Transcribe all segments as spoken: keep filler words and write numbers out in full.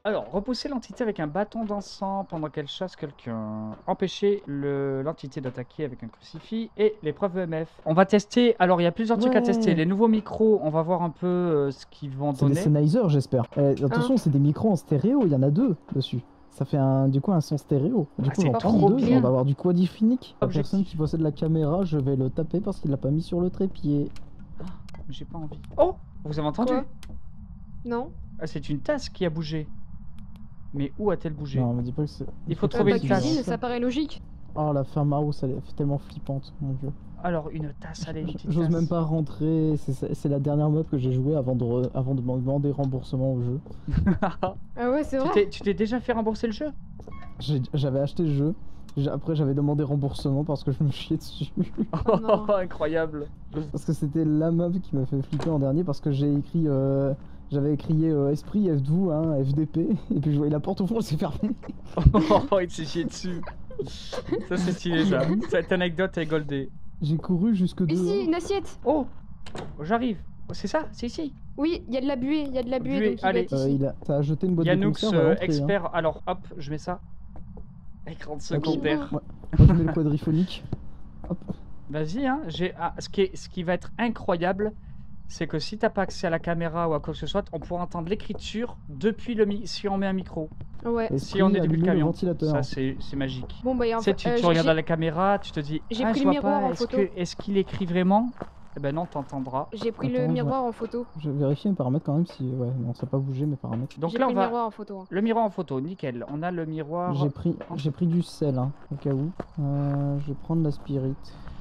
Alors, repousser l'entité avec un bâton d'encens pendant qu'elle chasse quelqu'un. Empêcher le- l'entité d'attaquer avec un crucifix. Et l'épreuve E M F. On va tester. Alors, il y a plusieurs trucs à tester. Ouais. Les nouveaux micros, on va voir un peu euh, ce qu'ils vont C'est des donner. Sennheiser, j'espère. Eh, attention, c'est des micros en stéréo, il y en a deux dessus. Ça fait un, du coup un son stéréo. Du Ah, coup, c'est j'en prends trop deux, bien. on va avoir du quadriphonique. La Objectif. personne qui possède la caméra, je vais le taper parce qu'il l'a pas mis sur le trépied. J'ai pas envie. Oh, vous avez entendu? Quoi? Non. Ah, c'est une tasse qui a bougé. Mais où a-t-elle bougé? Non, me dis pas que c'est... Il faut Euh, trouver bah, une tasse. cuisine, ça paraît logique. Oh, la ferme à eau, ça est tellement flippante, mon dieu. Alors, une tasse, allez, une petite J'ose tasse. même pas rentrer, c'est c'est la dernière map que j'ai jouée avant de, re- avant de me demander remboursement au jeu. Ah ouais, c'est Tu vrai. t'es- Tu t'es déjà fait rembourser le jeu? J'ai- J'avais acheté le jeu, j'ai- après j'avais demandé remboursement parce que je me chiais dessus. Oh non. Incroyable. Parce que c'était la map qui m'a fait flipper en dernier parce que j'ai écrit... Euh, j'avais crié euh, Esprit, F deux, hein, F D P, et puis je voyais la porte au fond, elle s'est fermée. Oh, il s'est chié dessus. Ça, c'est stylé, ça. Cette anecdote est goldée. J'ai couru jusque dehors. Ici, une assiette. Oh, j'arrive. C'est ça, c'est ici. Oui, il y a de la buée, il y a de la buée, Buée, donc il allez. va être Euh, ici. il a... T'as jeté une boîte Yannux, de conserve à euh, l'entrée, hein. expert. Alors, hop, je mets ça. Écran de secondaire. Moi, moi, je mets le quadriphonique. Hop. Vas-y, hein. J'ai... ah, ce, qui est... ce qui va être incroyable, c'est que si t'as pas accès à la caméra ou à quoi que ce soit, on pourra entendre l'écriture depuis le mi... si on met un micro. Ouais. Si on est depuis le allumer camion. ventilateur. Ça, c'est c'est magique. Bon, bah, il y a un Tu sais, peu- tu, euh, tu j'ai- regardes à la caméra, tu te dis, j'ai ah, pris je le vois miroir pas, en est-ce photo. que- est-ce qu'il écrit vraiment? Eh ben non, t'entendras. J'ai pris Attends, le je- miroir en photo. Je vais vérifier mes paramètres quand même si... Ouais, non, ça n'a pas bougé mes paramètres. Donc J'ai là, pris on le va... miroir en photo. hein. Le miroir en photo, nickel. On a le miroir... J'ai pris... j'ai pris du sel, hein, au cas où. Euh, je vais prendre la spirit.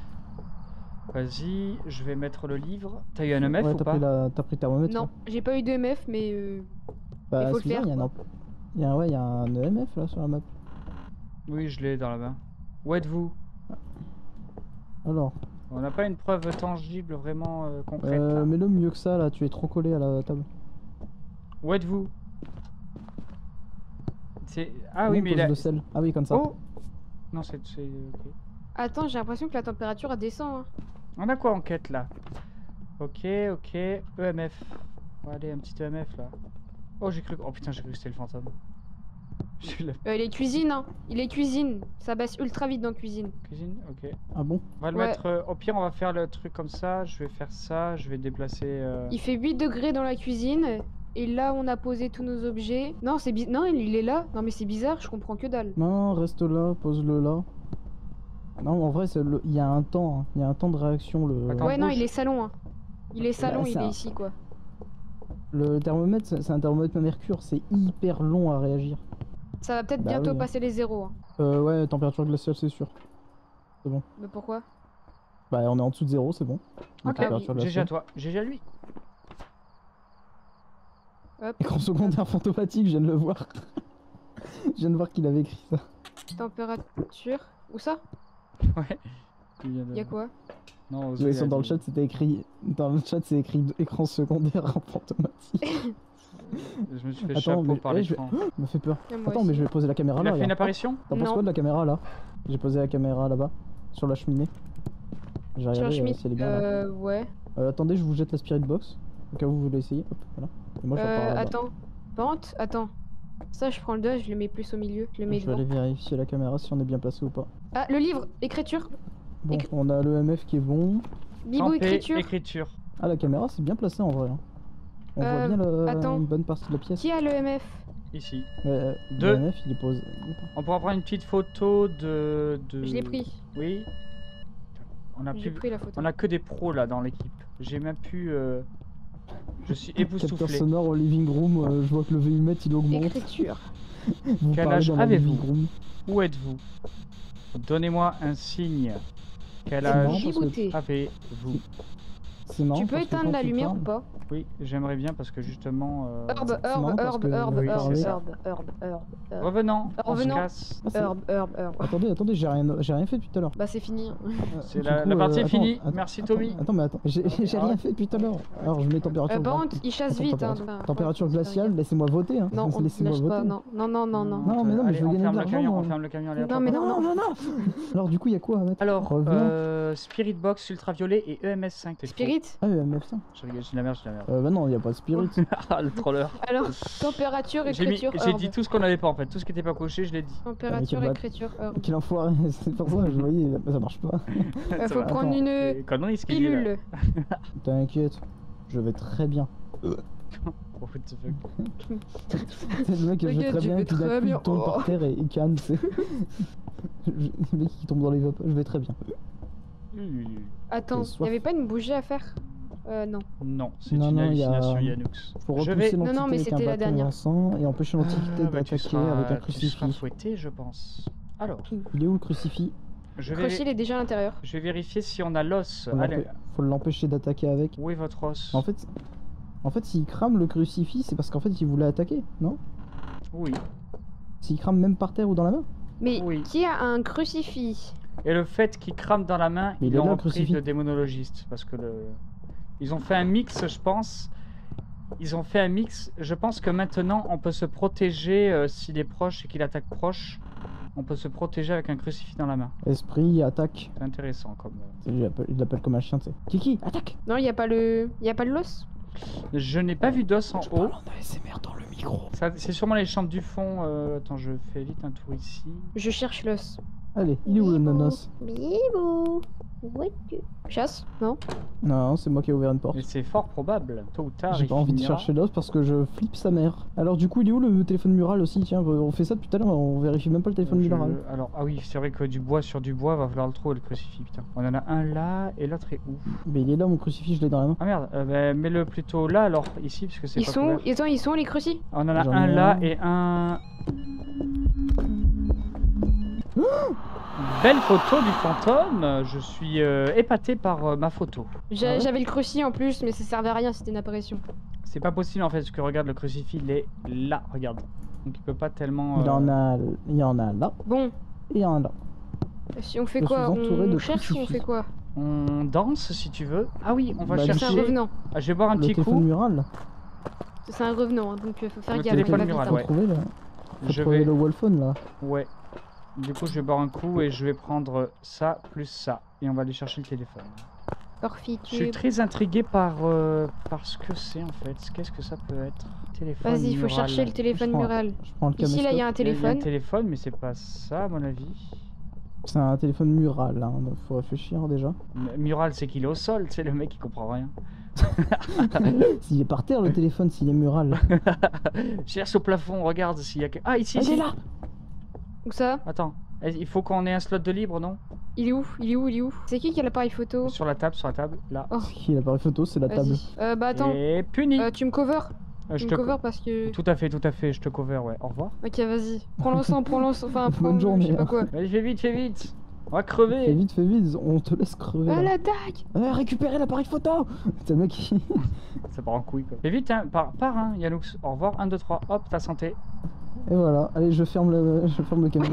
Vas-y, je vais mettre le livre. T'as eu un E M F Ouais, ou t'as pas? pris, la... t'as pris le thermomètre? Non, là j'ai pas eu de M F, mais euh, Bah, il faut le c'est bizarre, faire, il y, en a... il y a... Ouais, il y a un E M F là sur la map. Oui, je l'ai dans la main. Où êtes-vous? Alors, On n'a pas une preuve tangible vraiment euh, concrète euh, là. mets-le mieux que ça là, tu es trop collé à la table. Où êtes-vous? C'est... Ah oui, Non, mais pose là... le sel. Ah oui, comme ça. Oh! Non, c'est... c'est- ok. attends, j'ai l'impression que la température elle descend. Hein. On a quoi en quête là? Ok, ok. E M F. Bon, allez, un petit E M F là. Oh, j'ai cru... Oh putain, j'ai cru que c'était le fantôme. Je suis la Euh, il est cuisine, hein. Il est cuisine. Ça baisse ultra vite dans cuisine. cuisine, ok. Ah bon? On va le Ouais. mettre... euh, Au pire, on va faire le truc comme ça. Je vais faire ça. Je vais déplacer... euh, Il fait huit degrés dans la cuisine. Et là, on a posé tous nos objets. Non, c'est bi... non, il il est là. Non, mais c'est bizarre, je comprends que dalle. Non, reste là, pose-le là. Non, en vrai, c'est le- il y a un temps, hein. Il y a un temps de réaction. Le, Attends. Ouais, non, bouge. il est salon. Hein. Il est salon, Bah, il ça- est ici, quoi. le thermomètre, c'est c'est un thermomètre à mercure, c'est hyper long à réagir. Ça va peut-être Bah bientôt oui, hein. passer les zéros. Hein. Euh, ouais, température glaciale, c'est sûr. Mais pourquoi? Bah, on est en dessous de zéro, c'est bon. La Ok, température G G à glaciale. toi. G G à lui. Hop. Écran secondaire fantomatique, je viens de le voir. Je viens de voir qu'il avait écrit ça. Température. Où ça? Ouais. Il vient de- Y'a quoi? Non, Ils sont dans le chat, c'était écrit. Dans le chat, c'est écrit écran secondaire en fantomatique. Je me suis fait Attends, chapeau mais- par eh, je vais- l'écran. Ça me fait peur. Ah, moi Attends, aussi. mais je vais poser la caméra Il là. a fait une regarde. apparition? T'en penses Non. quoi de la caméra là? J'ai posé la caméra là-bas, sur la cheminée. J'ai Sur la regardé euh, cheminée. si elle est bien là. Euh, ouais. Euh, attendez, je vous jette la spirit box. Au cas où vous voulez essayer. Hop, voilà. Et moi, je repars Euh, là-bas. attends. Pente? Attends. Ça, je prends le doigt, je le mets plus au milieu. Je le mets Je vais devant. aller vérifier la caméra si on est bien placé ou pas. Ah, le livre! Écriture! Bon, Écri- on a le M F qui est bon. Bibou, Campé, écriture! écriture. Ah, la caméra, c'est bien placé en vrai. hein. On Euh, voit bien le- attends. une bonne partie de la pièce. Qui a le M F? Ici. Ouais, euh, Deux. Le M F, il est posé. il est pas- On pourra prendre une petite photo de... de... Je l'ai pris. Oui. On a, J'ai pu... pris la photo. on a que des pros là dans l'équipe. J'ai même pu... euh, Je suis Capteur époustouflé. sonore au living room, euh, je vois que le V U M il augmente. Écriture. Vous Quel parlez âge dans le avez-vous living room. Où êtes-vous? Donnez-moi un signe. Quel C'est marrant âge parce que- Gibouté. avez-vous? C'est marrant. Tu peux parce que éteindre quand la tu lumière parles- ou pas? Oui, j'aimerais bien parce que justement... euh, Herbe, c'est marrant herbe, parce herbe, que herbe, Oui, herbe, c'est ça. herbe, herbe, herbe, herbe. Revenons, on se Revenons. casse. Ah, c'est- Herbe, herbe, herbe. Attendez, attendez, j'ai rien, j'ai rien fait depuis tout à l'heure. Bah c'est fini. Euh, C'est du la- coup, la partie est attends, finie. attends, Merci, attends, Tommy. Attends, mais attends, j'ai j'ai Ah ouais. rien fait depuis tout à l'heure. Alors je mets température. Euh, par gla- contre, il chasse attends, vite. Hein, température, donc, température franchement, glaciale, ça laissez-moi voter. Hein. regarde. Non, on Laissez-moi lâche voter. pas. Non, non, non, non, non. Non, mais non, mais Allez, je veux on gagner ferme de le l'argent, camion, moi. on ferme le camion, allez, hop, Non, hop, mais hop. non, non, non. Alors du coup, il y a quoi à mettre Alors, Revenons. euh, Spirit Box Ultraviolet et E M S cinq. Spirit, Spirit. Ah, E M F, tiens. Je rigole, j'ai de la merde, j'ai de la merde. Euh, bah non, y a pas de spirit. Ah, le troller. Alors, température, J'ai mis- écriture, j'ai herbe. dit tout ce qu'on avait pas en fait, tout ce qui était pas coché, je l'ai dit. Température, Avec le écriture, herbe. Quel enfoiré, c'est pour ça que je voyais, ça marche pas. Euh, Ça faut va. prendre Attends. une Et conneries, ce qu'il dit, là. pilule. T'inquiète, je vais très bien. Oh, what the fuck. C'est le mec qui fait T'inquiète, très je bien, vais et puis d'un très coup bien. il tombe Oh. par terre et il canne, c'est... Je- Le mec qui tombe dans les vapeurs, je vais très bien. Euh, Attends, J'ai soif. y'avait pas une bougie à faire? Euh, non. Non, c'est Non, une non, il y a- hallucination Yanux. Faut Je repousser vais... Non, non, l'entité mais avec un c'était la bâton dernière. d'encens et empêcher l'entité Ah, bah, tu d'attaquer seras- avec un Tu seras crucifix. fouetté, je pense. Alors, Il est où le crucifix? je Le vais, crochet, il est déjà à l'intérieur. je vais vérifier si on a l'os. Faut Allez, l'empê- Faut l'empêcher d'attaquer avec. où est votre os? En fait, en fait s'il crame le crucifix, c'est parce qu'en fait il voulait attaquer, non? Oui. S'il crame même par terre ou dans la main? Mais Oui. qui a un crucifix? Et le fait qu'il crame dans la main, Mais il ils est l'ont là, le repris crucifix. de démonologiste. Parce que le... Ils ont fait un mix, je pense. Ils ont fait un mix. Je pense que maintenant, on peut se protéger euh, s'il est proche et qu'il attaque proche. On peut se protéger avec un crucifix dans la main. Esprit, attaque. C'est intéressant comme... euh. Il l'appelle- il l'appelle comme un chien, tu sais. Kiki, attaque! Non, y a pas le... Y a pas de l'os? Je n'ai pas vu d'os en Je haut. parle en A S M R dans le micro. Ça, c'est sûrement les chambres du fond. euh, Attends, je fais vite un tour ici. Je cherche l'os. Allez, il est où le nanos? Bibou. Où es-tu? Chasse? Non? Non, c'est moi qui ai ouvert une porte. Mais c'est fort probable. Tôt ou tard, J'ai il pas envie de finira. chercher l'os parce que je flippe sa mère. Alors du coup, il est où le téléphone mural aussi? Tiens, on fait ça depuis tout à l'heure, on vérifie même pas le téléphone Je- mural. Alors, ah oui, c'est vrai que du bois sur du bois, va falloir le trouver le crucifix. Putain. On en a un là et l'autre est où? Mais il est là mon crucifix, je l'ai dans la main. Ah merde, euh, bah, mets-le plutôt là alors, ici, parce que c'est Ils pas sont... couvert. Ils sont... Ils sont les crucis? On en a J'en ai un là un. et un... Belle photo du fantôme, je suis euh, épaté par euh, ma photo. J'a- Ah ouais J'avais le crucis en plus, mais ça servait à rien, c'était une apparition. C'est pas possible en fait, parce que regarde, le crucifix il est là, regarde. Donc il peut pas tellement... Il euh, en a, il y en a là Bon, et un là. si on fait Je quoi? suis entouré On de cherche ou on crucifix. fait quoi? On danse si tu veux. Ah oui, on va Bah, C'est un chercher... revenant. Ah, je vais boire un Le petit téléphone coup. mural. C'est un revenant, hein, donc euh, faut faire Le gaffe. téléphone faut la mural, vite, hein. ouais. Faut trouver là. Faut Je trouver vais... le wallphone là. Ouais. Du coup, je vais boire un coup et je vais prendre ça plus ça. Et on va aller chercher le téléphone. Orphi, Je tu suis es... très intrigué par, euh, par ce que c'est en fait. Qu'est-ce que ça peut être? Téléphone Vas-y, il faut mural. chercher le téléphone Je prends- mural. Je prends le Ici, là, il y a un caméscope. Il y a- il y a téléphone. un téléphone, mais c'est pas ça à mon avis. C'est un téléphone mural, hein. donc faut réfléchir déjà. M- Mural, c'est qu'il est au sol, c'est le mec qui comprend rien. S'il est par terre le téléphone, s'il est mural. Cherche au plafond, regarde s'il y a que... Ah, ici, Ah, il ici. est là. Où ça? Attends, Eh, il faut qu'on ait un slot de libre, non? Il est où? Il est où? Il est où? C'est qui qui a l'appareil photo? Sur la table, sur la table, là. Oh. C'est qui l'appareil photo? C'est la table. Vas-y. Euh, bah attends, Et puni. Euh, tu me cover? Euh, Tu je me te co- cover parce que... Tout à fait, tout à fait, je te cover, ouais. Au revoir. Ok, vas-y. Prends l'encens, prends l'encens, enfin, prends... Bonne journée, Je sais pas hein. quoi. Vas-y, fais vite, fais vite. On va Fais crever. vite, fais vite, on te laisse crever. Ah, là. l'attaque! Ouais, récupérez l'appareil photo. C'est le mec qui... Ça part en couille, quoi. Fais vite, hein. Pars, pars hein, Yanoux. Au revoir. un, deux, trois. Hop, ta santé. Et voilà, allez, je ferme le, je ferme le caméra.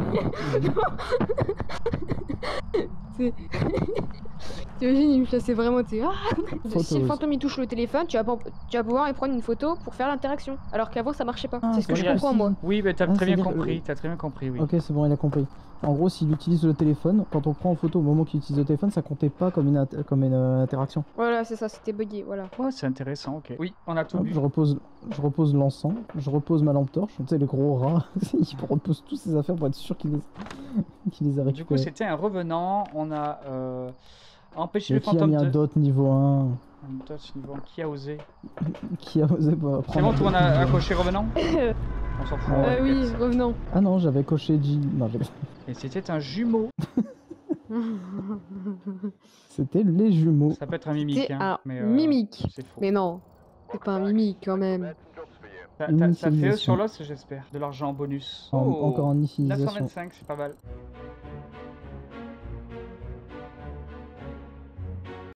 T'imagines, il me chassait vraiment, t'es... Ah si le Photos. fantôme il touche le téléphone, tu vas, pas- tu vas pouvoir y prendre une photo pour faire l'interaction. Alors qu'avant ça marchait pas. Ah, c'est ce que c'est je bien. comprends moi. Oui, mais t'as Ah, très bien c'est-à-dire que- compris. T'as très bien compris, oui. Ok, c'est bon, il a compris. En gros, s'il utilise le téléphone, quand on prend en photo au moment qu'il utilise le téléphone, ça comptait pas comme une, int- comme une euh, interaction. Voilà, c'est ça, c'était bugué, voilà. Ouais, c'est intéressant, ok. Oui, on a tout Hop, vu. je repose, je repose l'encens, je repose ma lampe torche. Tu sais, les gros rats, il repose toutes ses affaires pour être sûr qu'il les, qu'il les a Du coup, récupérées. c'était un revenant. On a euh, empêché Et le qui a fantôme mis un de... dot niveau un? Un dot niveau- Qui a osé? Qui a osé pas C'est bon, prendre tout le monde a a coché revenant? On s'en fout. on va Euh, les oui, mettre. revenons. Ah non, j'avais coché G. Non, j'avais- Et c'était un jumeau. c'était les jumeaux. Ça peut être un mimique, C'est hein, un mais euh, mimique. c'est faux. Mais non, c'est pas un mimique quand même. T'as- t'as- Ça fait eux Initialisation. sur l'os, j'espère. De l'argent en bonus. En- Oh, encore en neuf cent initialisation. vingt-cinq, c'est pas mal.